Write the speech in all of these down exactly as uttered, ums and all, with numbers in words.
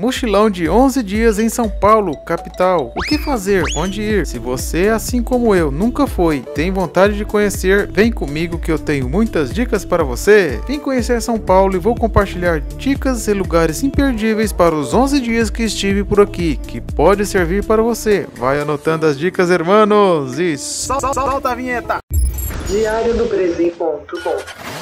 Mochilão de onze dias em São Paulo, capital. O que fazer? Onde ir? Se você, assim como eu, nunca foi, tem vontade de conhecer, vem comigo que eu tenho muitas dicas para você. Vim conhecer São Paulo e vou compartilhar dicas e lugares imperdíveis para os onze dias que estive por aqui, que pode servir para você. Vai anotando as dicas, hermanos, e sol, sol, solta a vinheta! Diário do Bresi ponto com.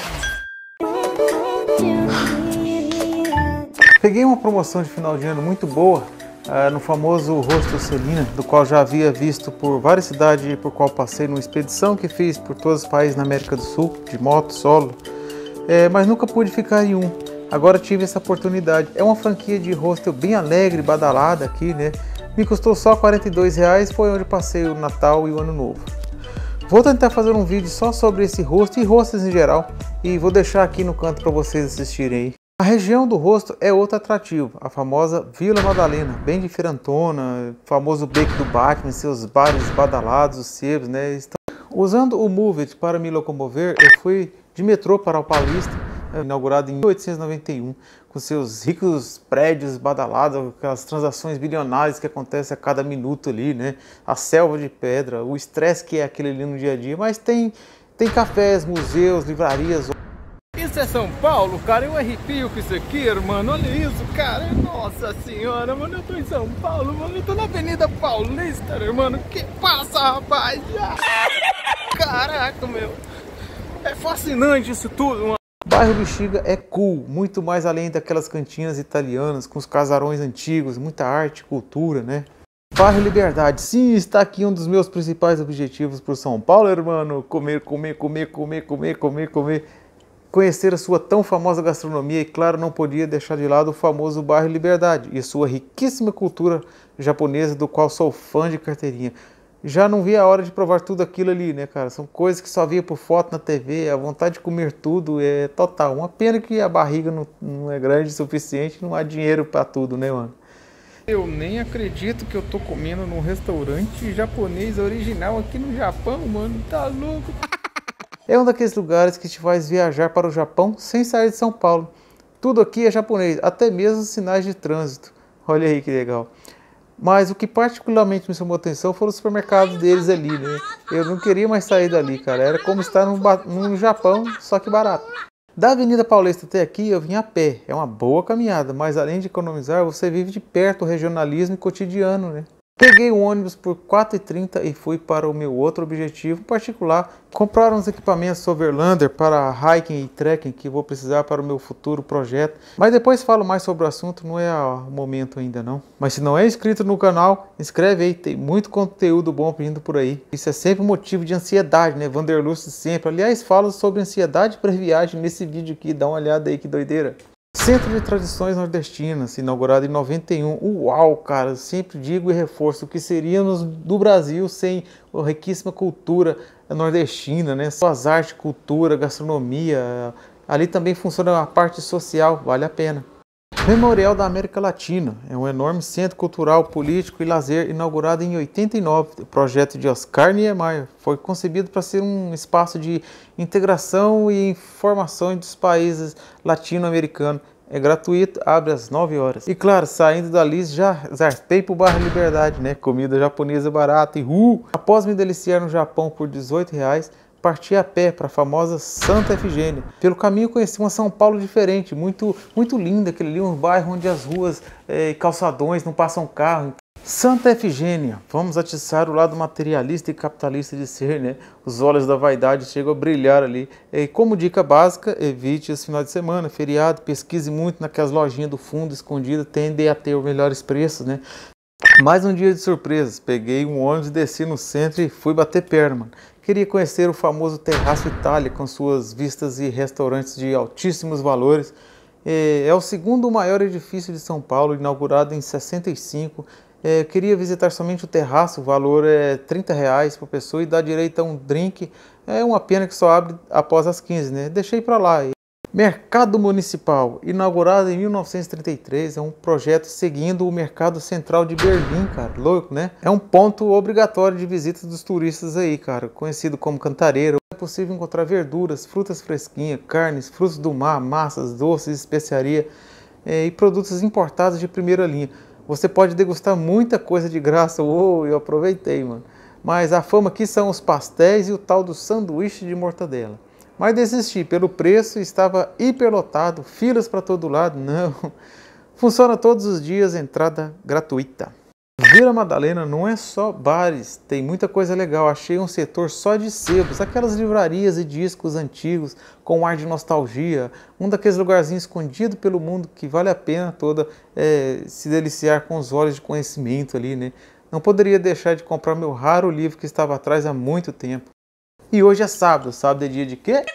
Peguei uma promoção de final de ano muito boa uh, no famoso Hostel Celina, do qual já havia visto por várias cidades por qual passei numa expedição que fiz por todos os países na América do Sul, de moto, solo, é, mas nunca pude ficar em um. Agora tive essa oportunidade. É uma franquia de hostel bem alegre, badalada aqui, né? Me custou só quarenta e dois reais, foi onde passei o Natal e o Ano Novo. Vou tentar fazer um vídeo só sobre esse hostel e hostels em geral, e vou deixar aqui no canto para vocês assistirem aí. A região do hostel é outro atrativo, a famosa Vila Madalena, bem diferentona, famoso beco do Batman, seus bares badalados, os sebos, né? Usando o Move It para me locomover, eu fui de metrô para o Paulista, inaugurado em mil oitocentos e noventa e um, com seus ricos prédios badalados, aquelas transações bilionárias que acontecem a cada minuto ali, né? A selva de pedra, o estresse que é aquele ali no dia a dia, mas tem, tem cafés, museus, livrarias. Isso é São Paulo, cara, eu arrepio com isso aqui, mano, olha isso, cara, nossa senhora, mano, eu tô em São Paulo, mano, eu tô na Avenida Paulista, mano, que passa, rapaz, caraca, meu, é fascinante isso tudo, mano. O bairro Bexiga é cool, muito mais além daquelas cantinas italianas, com os casarões antigos, muita arte, cultura, né? Bairro Liberdade, sim, está aqui um dos meus principais objetivos pro São Paulo, irmão, comer, comer, comer, comer, comer, comer, comer. Conhecer a sua tão famosa gastronomia e, claro, não podia deixar de lado o famoso bairro Liberdade e sua riquíssima cultura japonesa, do qual sou fã de carteirinha. Já não vi a hora de provar tudo aquilo ali, né, cara? São coisas que só via por foto na T V, a vontade de comer tudo é total. Uma pena que a barriga não, não é grande o suficiente, não há dinheiro para tudo, né, mano? Eu nem acredito que eu tô comendo num restaurante japonês original aqui no Japão, mano, tá louco? É um daqueles lugares que te faz viajar para o Japão sem sair de São Paulo. Tudo aqui é japonês, até mesmo os sinais de trânsito. Olha aí que legal. Mas o que particularmente me chamou a atenção foram os supermercados deles ali, né? Eu não queria mais sair dali, cara. Era como estar no, no Japão, só que barato. Da Avenida Paulista até aqui eu vim a pé. É uma boa caminhada, mas além de economizar, você vive de perto o regionalismo e cotidiano, né? Peguei o ônibus por quatro e trinta e fui para o meu outro objetivo particular, comprar uns equipamentos Overlander para hiking e trekking que vou precisar para o meu futuro projeto. Mas depois falo mais sobre o assunto, não é o momento ainda não. Mas se não é inscrito no canal, inscreve aí, tem muito conteúdo bom vindo por aí. Isso é sempre motivo de ansiedade, né? Vanderlust sempre. Aliás, falo sobre ansiedade para viagem nesse vídeo aqui, dá uma olhada aí que doideira. Centro de Tradições Nordestinas, inaugurado em noventa e um. Uau, cara, sempre digo e reforço o que seríamos do Brasil sem a riquíssima cultura nordestina, né? Suas artes, cultura, gastronomia. Ali também funciona a parte social, vale a pena. Memorial da América Latina, é um enorme centro cultural, político e lazer inaugurado em oitenta e nove. O projeto de Oscar Niemeyer foi concebido para ser um espaço de integração e informação dos países latino-americanos. É gratuito, abre às nove horas. E claro, saindo dali já zarpei para o bairro Liberdade, né? Comida japonesa barata e uh! Após me deliciar no Japão por dezoito reais, parti a pé para a famosa Santa Efigênia. Pelo caminho conheci uma São Paulo diferente, muito, muito linda, aquele ali, um bairro onde as ruas e eh, calçadões não passam carro. Santa Efigênia, vamos atiçar o lado materialista e capitalista de ser, né? Os olhos da vaidade chegam a brilhar ali. E como dica básica, evite os finais de semana, feriado, pesquise muito naquelas lojinhas do fundo escondidas, tendem a ter os melhores preços, né? Mais um dia de surpresas, peguei um ônibus, desci no centro e fui bater perna, mano. Queria conhecer o famoso Terraço Itália, com suas vistas e restaurantes de altíssimos valores. É o segundo maior edifício de São Paulo, inaugurado em sessenta e cinco. É, queria visitar somente o terraço, o valor é trinta reais por pessoa e dá direito a um drink. É uma pena que só abre após as quinze, né? Deixei para lá. Mercado Municipal, inaugurado em mil novecentos e trinta e três, é um projeto seguindo o Mercado Central de Berlim, cara, louco, né? É um ponto obrigatório de visita dos turistas aí, cara, conhecido como Cantareira. É possível encontrar verduras, frutas fresquinhas, carnes, frutos do mar, massas, doces, especiaria. é, e produtos importados de primeira linha. Você pode degustar muita coisa de graça. Uou, eu aproveitei, mano. Mas a fama aqui são os pastéis e o tal do sanduíche de mortadela. Mas desisti, pelo preço estava hiperlotado, filas para todo lado, não. Funciona todos os dias, entrada gratuita. Vila Madalena não é só bares, tem muita coisa legal. Achei um setor só de sebos, aquelas livrarias e discos antigos com um ar de nostalgia. Um daqueles lugarzinhos escondido pelo mundo que vale a pena toda é, se deliciar com os olhos de conhecimento ali, né? Não poderia deixar de comprar meu raro livro que estava atrás há muito tempo. E hoje é sábado, sábado é dia de quê?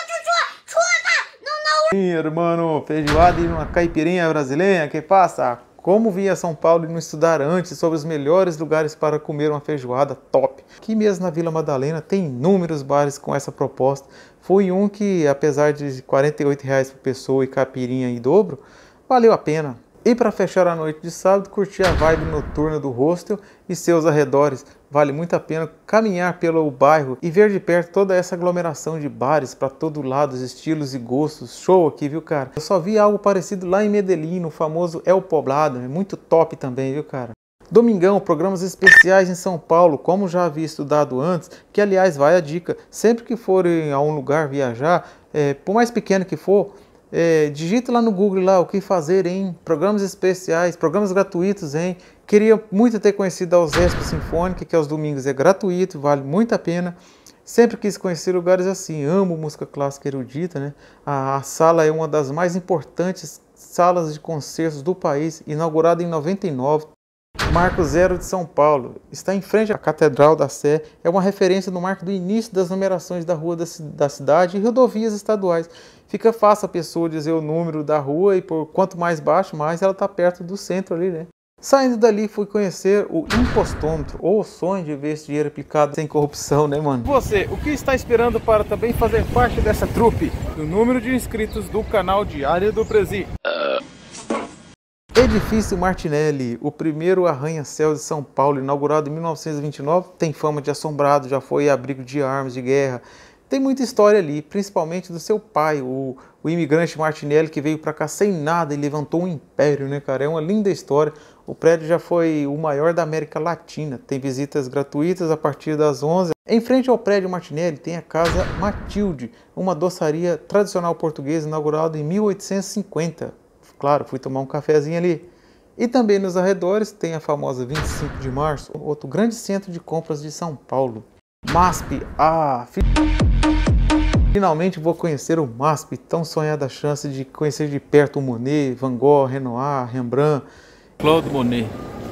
Sim, irmão, feijoada e uma caipirinha brasileira, que passa? Como vim a São Paulo e não estudar antes sobre os melhores lugares para comer uma feijoada top? Aqui mesmo na Vila Madalena tem inúmeros bares com essa proposta. Foi um que, apesar de quarenta e oito reais por pessoa e caipirinha em dobro, valeu a pena. E para fechar a noite de sábado, curtir a vibe noturna do hostel e seus arredores. Vale muito a pena caminhar pelo bairro e ver de perto toda essa aglomeração de bares para todo lado, estilos e gostos. Show aqui, viu, cara? Eu só vi algo parecido lá em Medellín, no famoso El Poblado. É muito top também, viu, cara? Domingão, programas especiais em São Paulo, como já havia estudado antes, que aliás vai a dica, sempre que forem a um lugar viajar, é, por mais pequeno que for, É, digita lá no Google lá o que fazer em programas especiais, programas gratuitos em. Queria muito ter conhecido a Osesp Sinfônica, que aos domingos é gratuito, vale muito a pena. Sempre quis conhecer lugares assim, amo música clássica erudita, né? A, a sala é uma das mais importantes salas de concertos do país, inaugurada em noventa e nove. Marco Zero de São Paulo, está em frente à Catedral da Sé, é uma referência no marco do início das numerações da rua da, da cidade e rodovias estaduais. Fica fácil a pessoa dizer o número da rua e por quanto mais baixo, mais ela está perto do centro ali, né? Saindo dali, fui conhecer o impostômetro, ou o sonho de ver esse dinheiro aplicado sem corrupção, né, mano? Você, o que está esperando para também fazer parte dessa trupe? O número de inscritos do canal Diário do Prezi. Edifício Martinelli, o primeiro arranha-céu de São Paulo, inaugurado em mil novecentos e vinte e nove, tem fama de assombrado, já foi abrigo de armas de guerra. Tem muita história ali, principalmente do seu pai, o, o imigrante Martinelli, que veio para cá sem nada e levantou um império, né, cara? É uma linda história. O prédio já foi o maior da América Latina. Tem visitas gratuitas a partir das onze. Em frente ao prédio Martinelli tem a Casa Matilde, uma doçaria tradicional portuguesa inaugurada em mil oitocentos e cinquenta. Claro, fui tomar um cafezinho ali. E também nos arredores tem a famosa vinte e cinco de março, outro grande centro de compras de São Paulo. M A S P, ah, finalmente vou conhecer o M A S P, tão sonhada chance de conhecer de perto o Monet, Van Gogh, Renoir, Rembrandt. Claude Monet,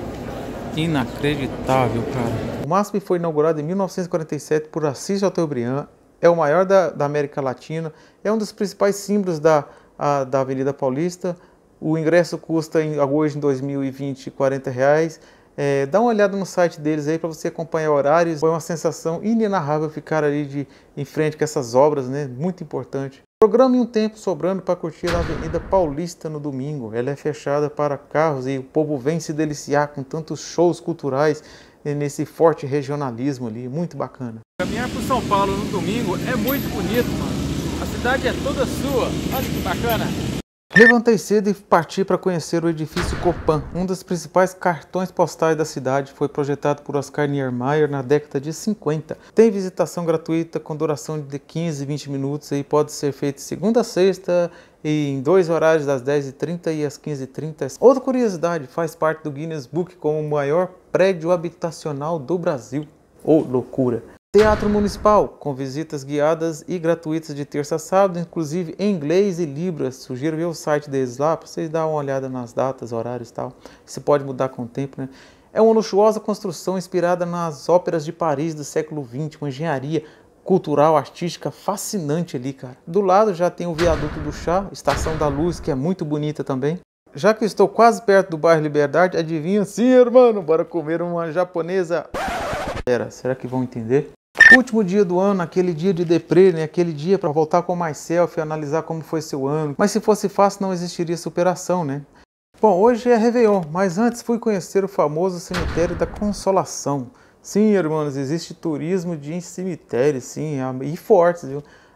inacreditável, cara. O M A S P foi inaugurado em mil novecentos e quarenta e sete por Assis Chateaubriand, é o maior da, da América Latina, é um dos principais símbolos da, a, da Avenida Paulista. O ingresso custa em, hoje em dois mil e vinte quarenta reais. É, dá uma olhada no site deles aí para você acompanhar horários. Foi uma sensação inenarrável ficar ali de, em frente com essas obras, né? Muito importante. Programe um tempo sobrando para curtir a Avenida Paulista no domingo. Ela é fechada para carros e o povo vem se deliciar com tantos shows culturais nesse forte regionalismo ali. Muito bacana. Caminhar por São Paulo no domingo é muito bonito, mano. A cidade é toda sua. Olha que bacana. Levantei cedo e parti para conhecer o edifício Copan, um dos principais cartões postais da cidade. Foi projetado por Oscar Niemeyer na década de cinquenta. Tem visitação gratuita com duração de quinze, vinte minutos e pode ser feito segunda a sexta e em dois horários, das dez e trinta e às quinze e trinta. Outra curiosidade, faz parte do Guinness Book como o maior prédio habitacional do Brasil. Ô, loucura! Teatro Municipal, com visitas guiadas e gratuitas de terça a sábado, inclusive em inglês e libras. Sugiro ver o site deles lá, para vocês darem uma olhada nas datas, horários e tal. Isso pode mudar com o tempo, né? É uma luxuosa construção inspirada nas óperas de Paris do século vinte, uma engenharia cultural, artística fascinante ali, cara. Do lado já tem o Viaduto do Chá, Estação da Luz, que é muito bonita também. Já que eu estou quase perto do bairro Liberdade, adivinha? Sim, irmão, bora comer uma japonesa. Pera, será que vão entender? Último dia do ano, aquele dia de deprê, né? Aquele dia para voltar com mais selfie, analisar como foi seu ano. Mas se fosse fácil, não existiria superação, né? Bom, hoje é Réveillon, mas antes fui conhecer o famoso cemitério da Consolação. Sim, irmãos, existe turismo de cemitério, sim, e fortes, viu?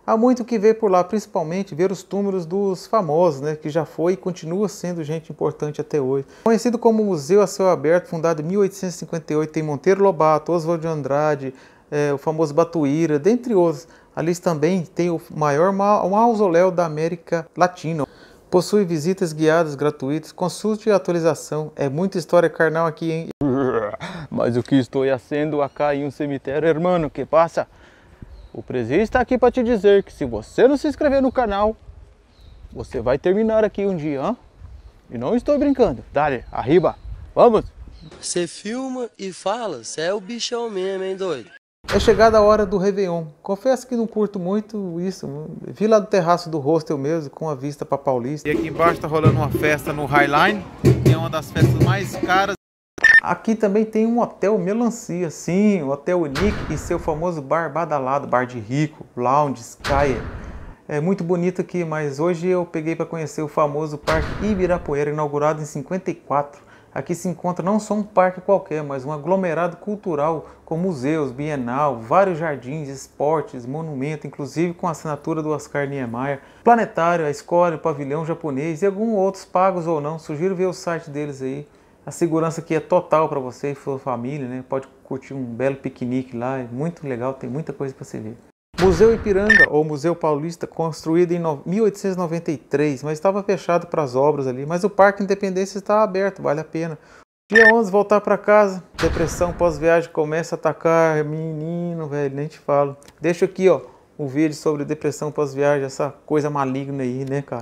Há muito o que ver por lá, principalmente ver os túmulos dos famosos, né, que já foi e continua sendo gente importante até hoje. Conhecido como Museu a Céu Aberto, fundado em mil oitocentos e cinquenta e oito, tem Monteiro Lobato, Oswald de Andrade, é, o famoso Batuíra, dentre outros. Ali também tem o maior mausoléu da América Latina. Possui visitas guiadas gratuitas, consulte a atualização. É muita história carnal aqui, hein? Mas o que estou fazendo acá em um cemitério, hermano, que passa? O Presidente está aqui para te dizer que se você não se inscrever no canal, você vai terminar aqui um dia, hein? E não estou brincando. Dale, arriba, vamos! Você filma e fala, você é o bichão mesmo, hein, doido? É chegada a hora do Réveillon. Confesso que não curto muito isso. Vi lá do terraço do hostel mesmo, com a vista para Paulista. E aqui embaixo tá rolando uma festa no Highline, que é uma das festas mais caras. Aqui também tem um hotel Melancia, sim, o Hotel Unique e seu famoso bar badalado, bar de rico, lounge, sky. É muito bonito aqui, mas hoje eu peguei para conhecer o famoso Parque Ibirapuera, inaugurado em cinquenta e quatro. Aqui se encontra não só um parque qualquer, mas um aglomerado cultural com museus, bienal, vários jardins, esportes, monumento, inclusive com a assinatura do Oscar Niemeyer, planetário, a escola, o pavilhão japonês e alguns outros pagos ou não. Sugiro ver o site deles aí. A segurança aqui é total para você e sua família, né? Pode curtir um belo piquenique lá, é muito legal, tem muita coisa para você ver. Museu Ipiranga, ou Museu Paulista, construído em mil oitocentos e noventa e três, mas estava fechado para as obras ali. Mas o Parque Independência está aberto, vale a pena. Dia onze, voltar para casa, depressão pós-viagem começa a atacar, menino, velho, nem te falo. Deixo aqui, ó, um vídeo sobre depressão pós-viagem, essa coisa maligna aí, né, cara?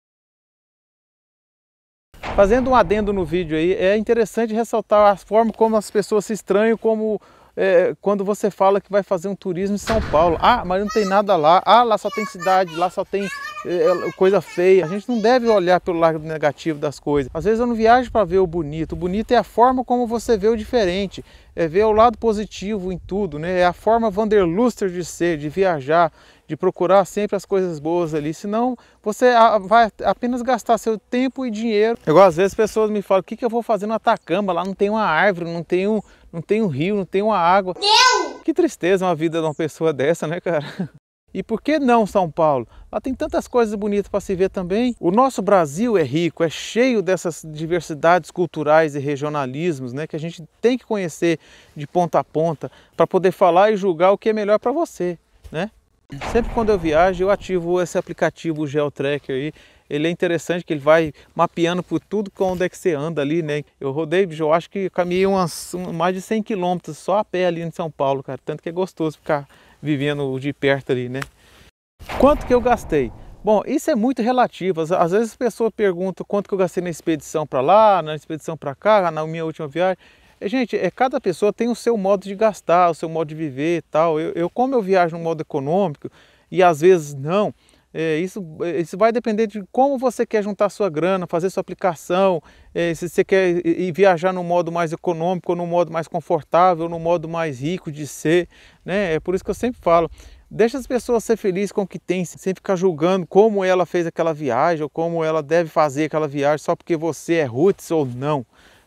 Fazendo um adendo no vídeo aí, é interessante ressaltar a forma como as pessoas se estranham como é, quando você fala que vai fazer um turismo em São Paulo. Ah, mas não tem nada lá. Ah, lá só tem cidade, lá só tem é, coisa feia. A gente não deve olhar pelo lado negativo das coisas. Às vezes eu não viajo para ver o bonito. O bonito é a forma como você vê o diferente. É ver o lado positivo em tudo, né? É a forma Wanderluster de ser, de viajar, de procurar sempre as coisas boas ali, senão você vai apenas gastar seu tempo e dinheiro. Igual às vezes as pessoas me falam, o que, que eu vou fazer no Atacama? Lá não tem uma árvore, não tem um, não tem um rio, não tem uma água. Deus! Que tristeza uma vida de uma pessoa dessa, né, cara? E por que não São Paulo? Lá tem tantas coisas bonitas para se ver também. O nosso Brasil é rico, é cheio dessas diversidades culturais e regionalismos, né, que a gente tem que conhecer de ponta a ponta para poder falar e julgar o que é melhor para você, né? Sempre quando eu viajo, eu ativo esse aplicativo, o GeoTracker aí. Ele é interessante que ele vai mapeando por tudo com onde é que você anda ali, né? Eu rodei, eu acho que caminhei umas, mais de cem quilômetros só a pé ali em São Paulo, cara. Tanto que é gostoso ficar vivendo de perto ali, né? Quanto que eu gastei? Bom, isso é muito relativo. Às vezes as pessoas perguntam quanto que eu gastei na expedição para lá, na expedição para cá, na minha última viagem. Gente, é, cada pessoa tem o seu modo de gastar, o seu modo de viver e tal. Eu, eu como eu viajo no modo econômico e às vezes não, é, isso, isso vai depender de como você quer juntar sua grana, fazer sua aplicação, é, se você quer ir viajar no modo mais econômico, ou no modo mais confortável, ou no modo mais rico de ser, né? É por isso que eu sempre falo, deixa as pessoas ser felizes com o que tem, sem ficar julgando como ela fez aquela viagem, ou como ela deve fazer aquela viagem, só porque você é roots ou não.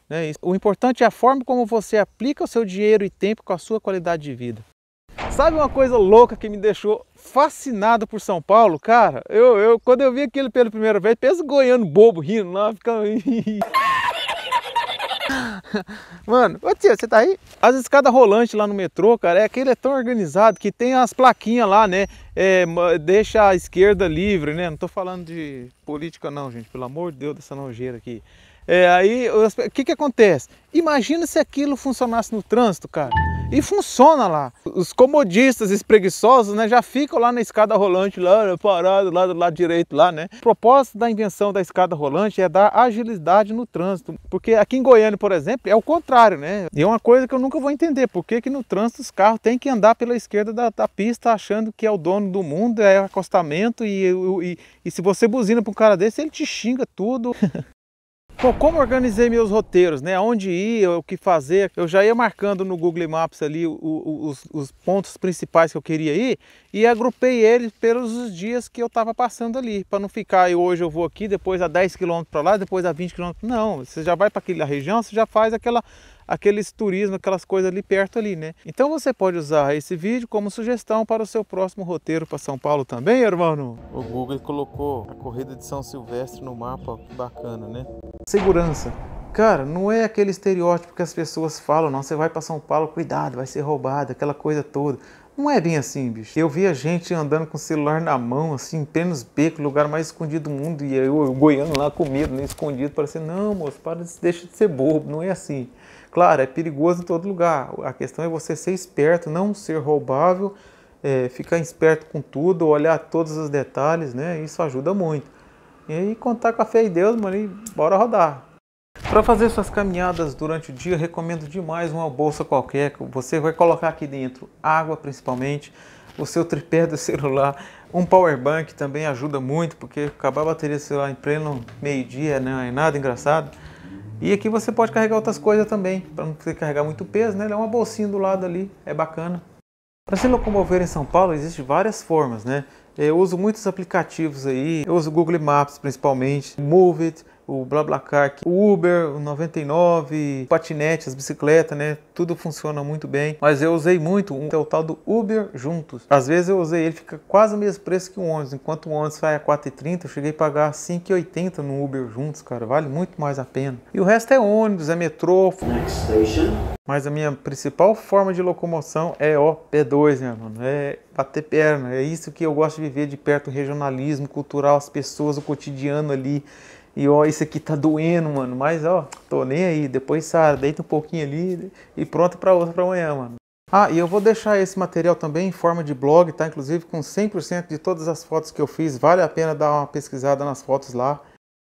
O importante é a forma como você aplica o seu dinheiro e tempo com a sua qualidade de vida. Sabe uma coisa louca que me deixou fascinado por São Paulo? Cara, eu, eu, quando eu vi aquilo pela primeira vez, pensa goiano bobo rindo lá, ficando... Mano, ô tia, você tá aí? As escadas rolantes lá no metrô, cara, é aquele é tão organizado que tem as plaquinhas lá, né? É, deixa a esquerda livre, né? Não tô falando de política não, gente, pelo amor de Deus, dessa nojeira aqui. É, aí, o que que acontece? Imagina se aquilo funcionasse no trânsito, cara. E funciona lá. Os comodistas espreguiçosos, né, já ficam lá na escada rolante, lá parado, lá do lado direito, lá, né? O propósito da invenção da escada rolante é dar agilidade no trânsito. Porque aqui em Goiânia, por exemplo, é o contrário, né? E é uma coisa que eu nunca vou entender. Por que que no trânsito os carros têm que andar pela esquerda da, da pista achando que é o dono do mundo, é acostamento e, e, e se você buzina para um cara desse, ele te xinga tudo. Bom, como organizei meus roteiros, né? Onde ir, o que fazer, eu já ia marcando no Google Maps ali o, o, os, os pontos principais que eu queria ir e agrupei eles pelos dias que eu estava passando ali, para não ficar, hoje eu vou aqui, depois a dez quilômetros para lá, depois a vinte quilômetros, não, você já vai para aquela região, você já faz aquela, aqueles turismo, aquelas coisas ali perto ali, né? Então você pode usar esse vídeo como sugestão para o seu próximo roteiro para São Paulo também, irmão. O Google colocou a corrida de São Silvestre no mapa, que bacana, né? Segurança. Cara, não é aquele estereótipo que as pessoas falam, não, você vai para São Paulo, cuidado, vai ser roubado, aquela coisa toda. Não é bem assim, bicho. Eu via gente andando com o celular na mão, assim, em plenos becos, lugar mais escondido do mundo, e eu, eu goiando lá com medo, né, escondido, parecendo, não, moço, para, deixa de ser bobo, não é assim. Claro, é perigoso em todo lugar. A questão é você ser esperto, não ser roubável, é, ficar esperto com tudo, olhar todos os detalhes, né? Isso ajuda muito. E aí, contar com a fé em Deus, mano, e bora rodar. Para fazer suas caminhadas durante o dia, recomendo demais uma bolsa qualquer. Você vai colocar aqui dentro água, principalmente, o seu tripé do celular, um power bank também ajuda muito, porque acabar a bateria do celular em pleno meio-dia não é nada engraçado. E aqui você pode carregar outras coisas também, para não ter que carregar muito peso, né? É uma bolsinha do lado ali, é bacana. Para se locomover em São Paulo, existem várias formas, né? Eu uso muitos aplicativos aí, eu uso o Google Maps principalmente, o Move It, o BlaBlaCar, o Uber, o noventa e nove, o patinete, as bicicletas, né? Tudo funciona muito bem. Mas eu usei muito um, é o tal do Uber Juntos. Às vezes eu usei, ele fica quase o mesmo preço que o ônibus. Enquanto o ônibus sai a quatro reais e trinta, eu cheguei a pagar cinco reais e oitenta no Uber Juntos, cara. Vale muito mais a pena. E o resto é ônibus, é metrô. Next station. Mas a minha principal forma de locomoção é o P dois, né, mano? É bater perna. É isso que eu gosto de viver de perto, o regionalismo cultural, as pessoas, o cotidiano ali. E ó, isso aqui tá doendo, mano, mas ó, tô nem aí, depois sai, deita um pouquinho ali e pronto pra outra pra amanhã, mano. Ah, e eu vou deixar esse material também em forma de blog, tá? Inclusive com cem por cento de todas as fotos que eu fiz, vale a pena dar uma pesquisada nas fotos lá.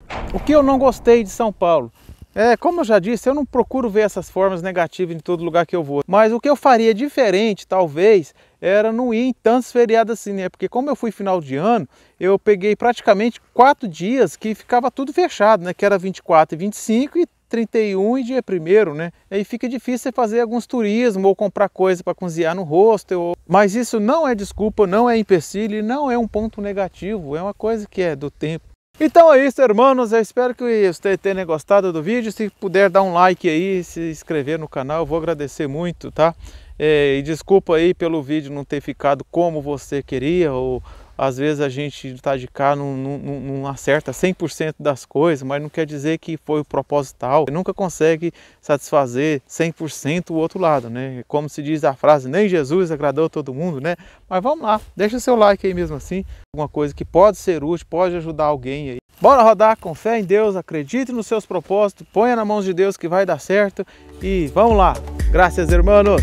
O que eu não gostei de São Paulo? É, como eu já disse, eu não procuro ver essas formas negativas em todo lugar que eu vou. Mas o que eu faria diferente, talvez, era não ir em tantos feriados assim, né? Porque como eu fui final de ano, eu peguei praticamente quatro dias que ficava tudo fechado, né? Que era vinte e quatro e vinte e cinco e trinta e um e dia primeiro, né? Aí fica difícil você fazer alguns turismos ou comprar coisa para cozinhar no hostel. Ou... Mas isso não é desculpa, não é empecilho e não é um ponto negativo, é uma coisa que é do tempo. Então é isso, irmãos, eu espero que vocês tenham gostado do vídeo. Se puder dar um like aí, se inscrever no canal, eu vou agradecer muito, tá? É, e desculpa aí pelo vídeo não ter ficado como você queria, ou às vezes a gente tá de cá, não, não, não acerta cem por cento das coisas, mas não quer dizer que foi o proposital. Você nunca consegue satisfazer cem por cento o outro lado, né? Como se diz a frase, nem Jesus agradou todo mundo, né? Mas vamos lá, deixa seu like aí mesmo assim, alguma coisa que pode ser útil, pode ajudar alguém aí. Bora rodar com fé em Deus, acredite nos seus propósitos, ponha na mão de Deus que vai dar certo e vamos lá. Graças, irmãos.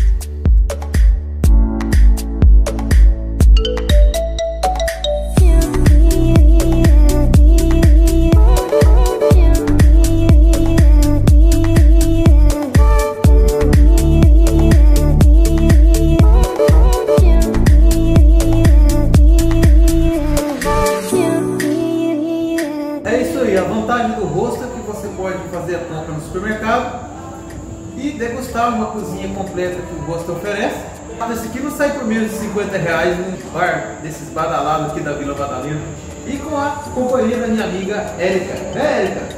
E degustar uma cozinha completa que o Gosto oferece. Esse aqui não sai por menos de cinquenta reais num bar desses badalados aqui da Vila Madalena. E com a companhia da minha amiga Érica. É, Érica?